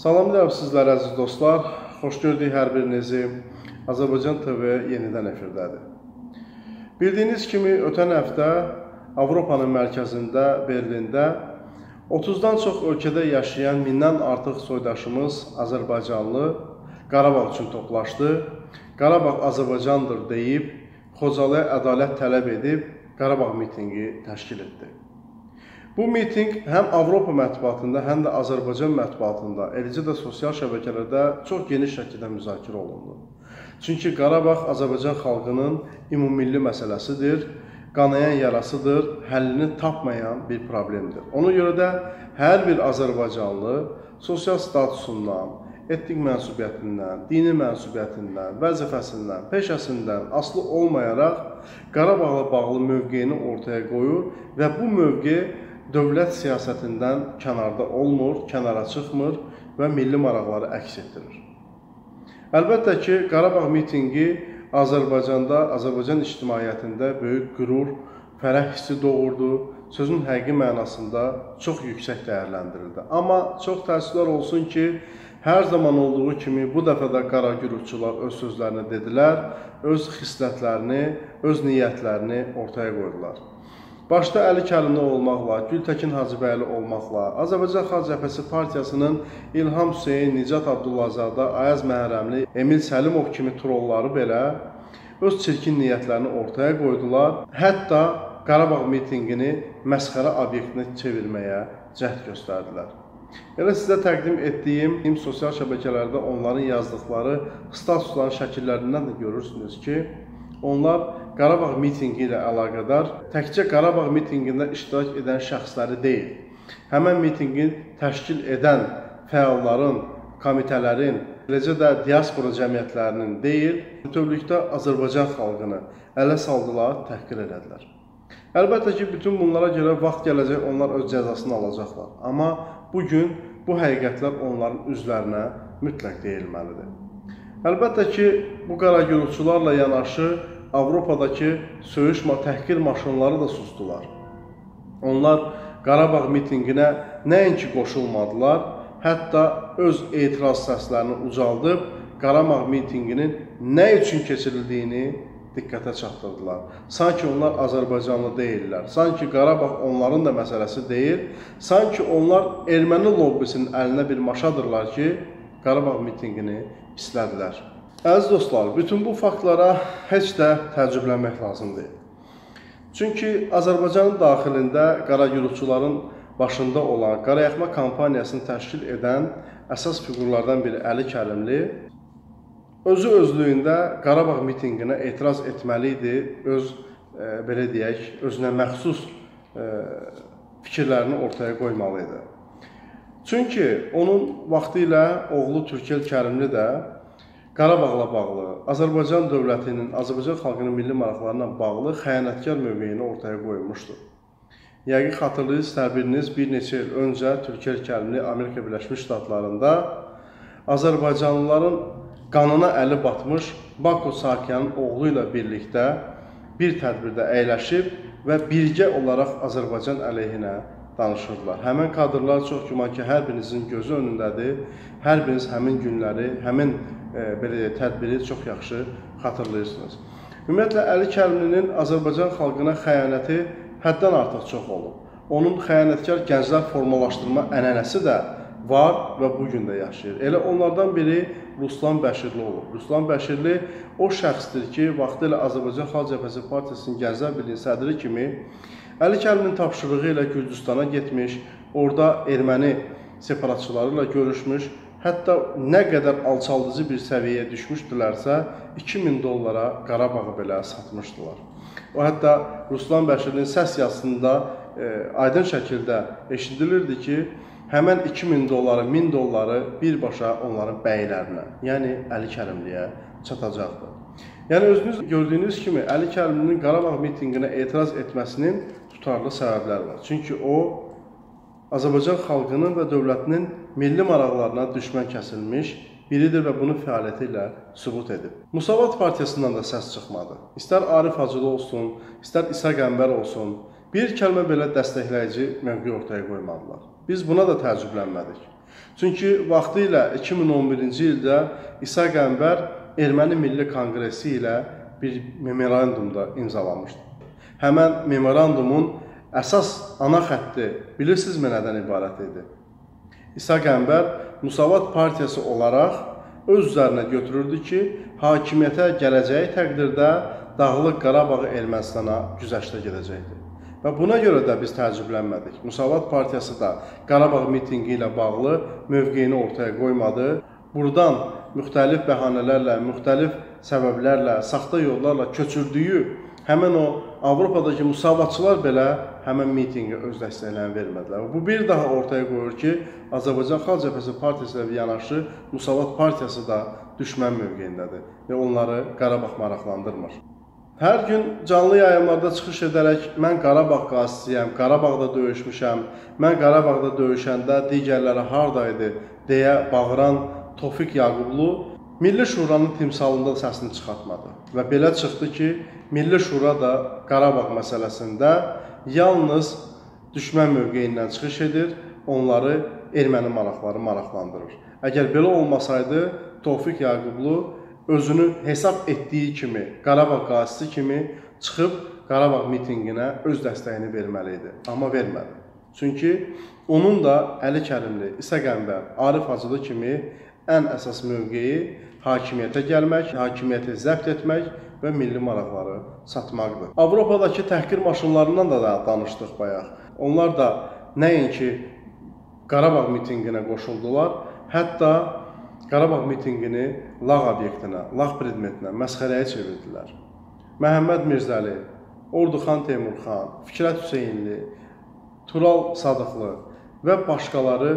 Salamlayıram sizlərə əziz dostlar. Xoş gördük hər birinizi. Azərbaycan TV yenidən efirdədir. Bildiyiniz kimi ötən həftə Avropanın mərkəzində, Berlində 30-dan çox ölkədə yaşayan mindən artıq soydaşımız Azərbaycanlı Qarabağ üçün toplaşdı. Qarabağ Azərbaycandır deyib, Xocalıya ədalət tələb edib Qarabağ mitinqi təşkil etdi. Bu mitinq həm Avropa mətbuatında, həm də Azərbaycan mətbuatında, eləcə də sosial şəbəkələrdə çox geniş şəkildə müzakirə olundu. Çünki Qarabağ Azərbaycan xalqının ümummilli məsələsidir, qanayan yarasıdır, həllini tapmayan bir problemdir. Ona görə də hər bir Azərbaycanlı sosial statusundan, etnik mənsubiyyətindən, dini mənsubiyyətindən, vəzifəsindən, peşəsindən asılı olmayaraq Qarabağla bağlı mövqeyini ortaya qoyur və bu mövqe dövlət siyasətindən kənarda olmur, kənara çıxmır və milli maraqları əks etdirir. Əlbəttə ki, Qarabağ mitinqi Azərbaycanda, Azərbaycan ictimaiyyətində böyük qürur, fərəh hissi doğurdu, sözün həqiqi mənasında çox yüksək dəyərləndirildi. Amma çox təəssüflər olsun ki, hər zaman olduğu kimi bu dəfə də qara gürültüçülər öz sözlərini dedilər, öz xislətlərini, öz niyyətlərini ortaya qoydular. Başda Əli Kərimli olmaqla, Gültəkin Hacıbəyli olmaqla, Azərbaycan Xalq Cəbhəsi Partiyasının İlham Hüseyin, Nicat Abdullazadə, Ayaz Məhərrəmli, Emil Səlimov kimi trolları belə öz çirkin niyyətlərini ortaya qoydular. Hətta Qarabağ mitinqini məsxərə obyektinə çevirməyə cəhd göstərdilər. Elə sizə təqdim etdiyim sosial şəbəkələrdə onların yazdıqları statusların şəkillərindən də görürsünüz ki, onlar Qarabağ mitinqi ilə əlaqədar təkcə Qarabağ mitinqində iştirak edən şəxsləri deyil, həmən mitinqi təşkil edən fəalların, komitələrin, eləcə də diaspora cəmiyyətlərinin deyil, bütövlükdə Azərbaycan xalqını ələ saldılar, təhqir elədilər. Əlbəttə ki, bütün bunlara görə vaxt gələcək, onlar öz cəzasını alacaqlar. Amma bugün bu həqiqətlər onların üzlərinə mütləq deyilməlidir. Əlbəttə ki, bu qara gürültülərlə yanaşı Avropadakı söyüş təhqir maşınları da susdular. Onlar Qarabağ mitinqinə nəinki qoşulmadılar, hətta öz etiraz səslərini ucaldıb Qarabağ mitinqinin nə üçün keçirildiyini diqqətə çatdırdılar. Sanki onlar Azərbaycanlı deyirlər, sanki Qarabağ onların da məsələsi deyil, sanki onlar erməni lobbisinin əlinə bir maşadırlar ki, Qarabağ mitinqini pislədilər. Əziz dostlar, bütün bu faktlara heç də təəccüblənmək lazım deyil. Çünki Azərbaycanın daxilində qara gürültülərin başında olan Qarayaxma kampaniyasını təşkil edən əsas fiqurlardan biri Əli Kərimli özü özlüyündə Qarabağ mitinqinə etiraz etməli idi, belə deyək, özünə məxsus fikirlərini ortaya qoymalı idi. Çünki onun vaxtı ilə oğlu Türkəl Kərimli də Qarabağla bağlı, Azərbaycan dövlətinin, Azərbaycan xalqının milli maraqlarına bağlı xəyanətkar mövqeyini ortaya qoymuşdur. Yəqin xatırlayırsınız, biriniz bir neçə il öncə Türkəl Kərimli Amerika Birləşmiş Ştatlarında Azərbaycanlıların qanına əli batmış Bako Saakyanın oğlu ilə birlikdə bir tədbirdə əyləşib və birgə olaraq Azərbaycan əleyhinə danışırlar. Həmən kadrlar çox güman ki, hər birinizin gözü önündədir. Hər biriniz həmin günləri, həmin tədbiri çox yaxşı xatırlayırsınız. Ümumiyyətlə, Əli Kərimlinin Azərbaycan xalqına xəyanəti həddən artıq çox olub. Onun xəyanətkar gənclər formalaşdırma ənənəsi də var və bugün də yaşayır. Elə onlardan biri Ruslan Bəşirli olub. Ruslan Bəşirli o şəxsdir ki, vaxtilə Azərbaycan Xalq Cəbhəsi Partiyasının Gənclər Birliyinin sədri kimi Əli Kərimlinin tapşırığı ilə Gürcüstana getmiş, orada erməni separatçıları ilə görüşmüş, hətta nə qədər alçaldıcı bir səviyyəyə düşmüşdülərsə, $2000 Qarabağı belə satmışdılar. O, hətta Ruslan Bəşirlinin səs yazısında aydın şəkildə eşidilirdi ki, həmən $2000, $1000 birbaşa onların bəylərinə, yəni Əli Kərimliyə çatacaqdır. Yəni, özünüz gördüyünüz kimi, Əli Kərimlinin Qarabağ mitinqinə etiraz etməsinin tutarlı səbəbləri var. Çünki o, Azərbaycan xalqının və dövlətinin milli maraqlarına düşmən kəsilmiş biridir və bunu fəaliyyəti ilə sübut edib. Musavat Partiyasından da səs çıxmadı. İstər Arif Hacılı olsun, istər İsa Qəmbər olsun, bir kəlmə belə dəstəkləyici mövqe ortaya qoymadılar. Biz buna da təəccüblənmədik. Çünki vaxtilə 2011-ci ildə İsa Qəmbər Erməni Milli Konqresi ilə bir memorandumda imzalamışdı. Həmən memorandumun əsas ana xətti bilirsinizmi nədən ibarət idi? İsa Qəmbər Müsavat Partiyası olaraq öz üzərinə götürürdü ki, hakimiyyətə gələcəyi təqdirdə Dağlıq Qarabağı Ermənistana güzəştə gedəcəkdir. Və buna görə də biz təəccüblənmədik. Müsavat Partiyası da Qarabağ mitinqi ilə bağlı mövqeyini ortaya qoymadı. Buradan müxtəlif bəhanələrlə, müxtəlif səbəblərlə, saxta yollarla köçürdüyü həmən o Avropadakı müsavatçılar belə həmən mitinqə öz dəstəklərini vermədilər. Bu bir daha ortaya qoyur ki, Azərbaycan Xalq Cəbhəsi Partiyası ilə yanaşı Müsavat Partiyası da düşmən mövqeyindədir və onları Qarabağ maraqlandırmır. Hər gün canlı yayımlarda çıxış edərək mən Qarabağ qazisiyəm, Qarabağda döyüşmüşəm, mən Qarabağda döyüşəndə digərləri haradaydı deyə bağıran Tofiq Yaqublu Milli Şuranın timsalında səsini çıxartmadı. Və belə çıxdı ki, Milli Şura da Qarabağ məsələsində yalnız düşmən mövqeyindən çıxış edir, onları erməni maraqları maraqlandırır. Əgər belə olmasaydı, Tofiq Yaqublu özünü hesab etdiyi kimi, Qarabağ qazisi kimi çıxıb Qarabağ mitinqinə öz dəstəyini verməli idi. Amma vermədi. Çünki onun da Əli Kərimli, İsa Qəmbər, Arif Hacılı kimi ən əsas mövqeyi hakimiyyətə gəlmək, hakimiyyəti zəbt etmək və milli maraqları satmaqdır. Avropadakı təhqir maşınlarından da danışdıq bayaq. Onlar da nəinki Qarabağ mitinqinə qoşuldular, hətta Qarabağ mitinqini lağ obyektinə, lağ predmetinə, məsxərəyə çevirdilər. Məhəmməd Mirzəli, Orduxan Teymurxan, Fikrət Hüseynli, Tural Sadıqlı və başqaları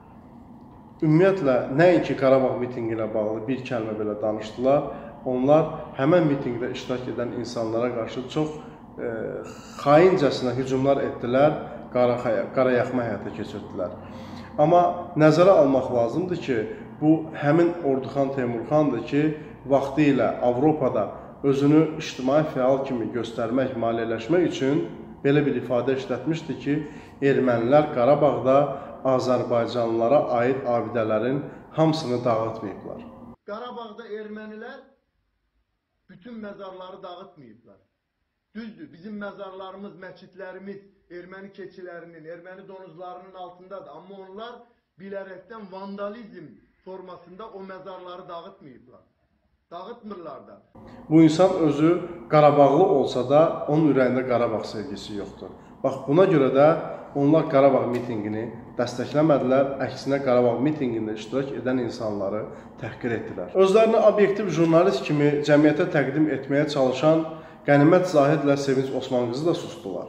ümumiyyətlə nəinki Qarabağ mitinqi ilə bağlı bir kəlmə belə danışdılar, onlar həmən mitinqdə iştirak edən insanlara qarşı çox xaincəsinə hücumlar etdilər, qarayaxma həyata keçirdilər. Amma nəzərə almaq lazımdır ki, bu həmin Orduxan Teymurxandır ki, vaxtı ilə Avropada özünü ictimai fəal kimi göstərmək, maliyyələşmək üçün belə bir ifadə işlətmişdi ki, ermənilər Qarabağda Azərbaycanlılara aid abidələrin hamısını dağıtmayıblar. Qarabağda ermənilər bütün məzarları dağıtmayıblar. Düzdür, bizim məzarlarımız, məscidlərimiz erməni keçilərinin, erməni donuzlarının altındadır. Amma onlar bilərəkdən vandalizm formasında o məzarları dağıtmayıblar. Dağıtmırlar da. Bu insan özü Qarabağlı olsa da onun ürəyində Qarabağ sevgisi yoxdur. Bax, buna görə də onlar Qarabağ mitinqini dəstəkləmədilər, əksinə Qarabağ mitinqində iştirak edən insanları təhqir etdilər. Özlərini obyektiv jurnalist kimi cəmiyyətə təqdim etməyə çalışan Qənimət Zahidlə Sevinç Osmanqızı da sustular.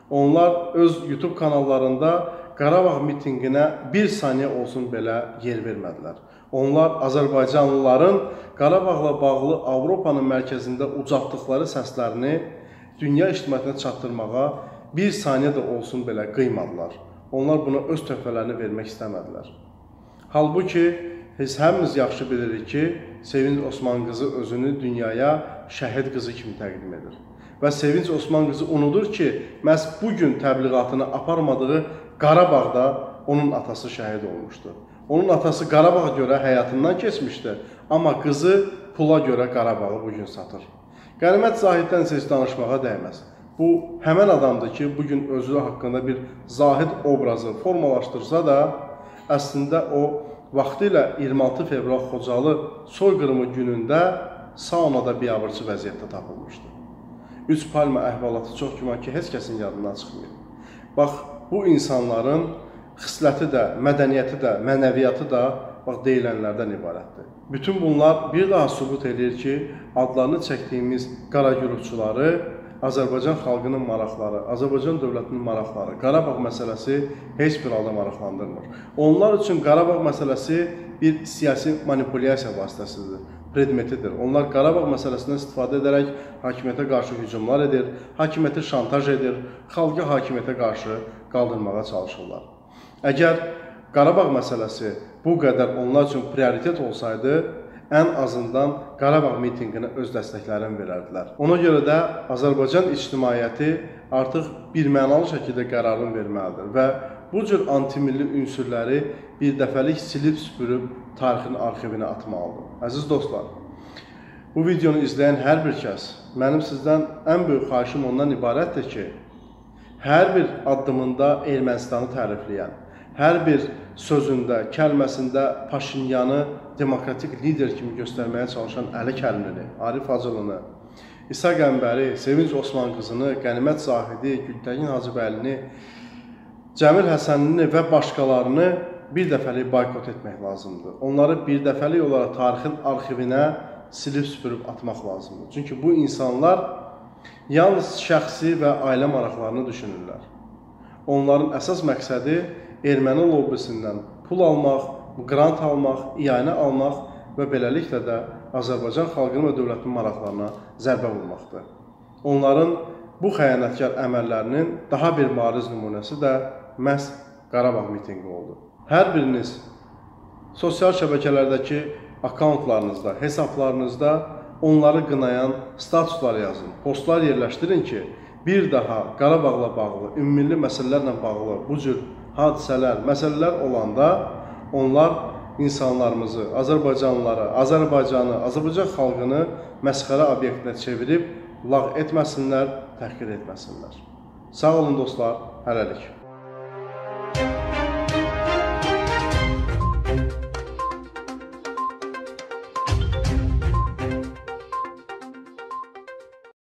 Onlar öz YouTube kanallarında Qarabağ mitinqinə bir saniyə olsun belə yer vermədilər. Onlar Azərbaycanlıların Qarabağla bağlı Avropanın mərkəzində ucaltdıqları səslərini dünya ictimaiyyətinə çatdırmağa bir saniyə də olsun belə qıymadılar. Onlar buna öz töhfələrini vermək istəmədilər. Halbuki, biz həmimiz yaxşı bilirik ki, Sevinç Osmanqızı özünü dünyaya şəhid qızı kimi təqdim edir. Və Sevinç Osmanqızı unudur ki, məhz bugün təbliğatını aparmadığı Qarabağda onun atası şəhid olmuşdu. Onun atası Qarabağa görə həyatından keçmişdi, amma qızı pula görə Qarabağı bugün satır. Qənimət Zahiddən siz danışmağa dəyməz. Bu, həmən adamdır ki, bugün özü haqqında bir zahid obrazı formalaşdırsa da, əslində o, vaxtı ilə 26 fevral Xocalı soyqırımı günündə saunada biabırçı vəziyyətdə tapılmışdı. 3 palma əhvalatı çox güman ki, heç kəsin yadından çıxmıyor. Bax, bu insanların xisləti də, mədəniyyəti də, mənəviyyatı da deyilənlərdən ibarətdir. Bütün bunlar bir daha sübut edir ki, adlarını çəkdiyimiz qara güruhçuları Azərbaycan xalqının maraqları, Azərbaycan dövlətinin maraqları, Qarabağ məsələsi heç bir halda maraqlandırmır. Onlar üçün Qarabağ məsələsi bir siyasi manipulyasiya vasitəsidir, predmetidir. Onlar Qarabağ məsələsindən istifadə edərək hakimiyyətə qarşı hücumlar edir, hakimiyyəti şantaj edir, xalqı hakimiyyətə qarşı qaldırmağa çalışırlar. Əgər Qarabağ məsələsi bu qədər onlar üçün prioritet olsaydı, ən azından Qarabağ mitinqinə öz dəstəklərini verərdilər. Ona görə də Azərbaycan ictimaiyyəti artıq birmənalı şəkildə qərarını verməlidir və bu cür antimilli ünsürləri bir dəfəlik silib süpürüb tarixin arxivinə atmalıdır. Əziz dostlar, bu videonu izləyən hər bir kəs, mənim sizdən ən böyük xahişim ondan ibarətdir ki, hər bir addımında Ermənistanı tərifləyən, hər bir sözündə, kəlməsində Paşinyanı demokratik lider kimi göstərməyə çalışan Əli Kərimlini, Arif Hacılını, İsa Qəmbəri, Sevinç Osman qızını, Qənimət Zahidi, Gültəkin Hacıbəylini, Cəmil Həsənini və başqalarını bir dəfəlik boykot etmək lazımdır. Onları bir dəfəlik olaraq tarixin arxivinə silib süpürüb atmaq lazımdır. Çünki bu insanlar yalnız şəxsi və ailə maraqlarını düşünürlər. Onların əsas məqsədi erməni lobbisindən pul almaq, qrant almaq, iyanə almaq və beləliklə də Azərbaycan xalqının və dövlətinin maraqlarına zərbə vurmaqdır. Onların bu xəyanətkar əməllərinin daha bir bariz nümunəsi də məhz Qarabağ mitinqi oldu. Hər biriniz sosial şəbəkələrdəki akkauntlarınızda, hesablarınızda onları qınayan statuslar yazın, postlar yerləşdirin ki, bir daha Qarabağla bağlı, ümummilli məsələlərlə bağlı bu cür hadisələr, məsələlər olanda onlar insanlarımızı, Azərbaycanlıları, Azərbaycanı, Azərbaycan xalqını məsxərə obyektinə çevirib lağ etməsinlər, təhqir etməsinlər. Sağ olun dostlar, hələlik.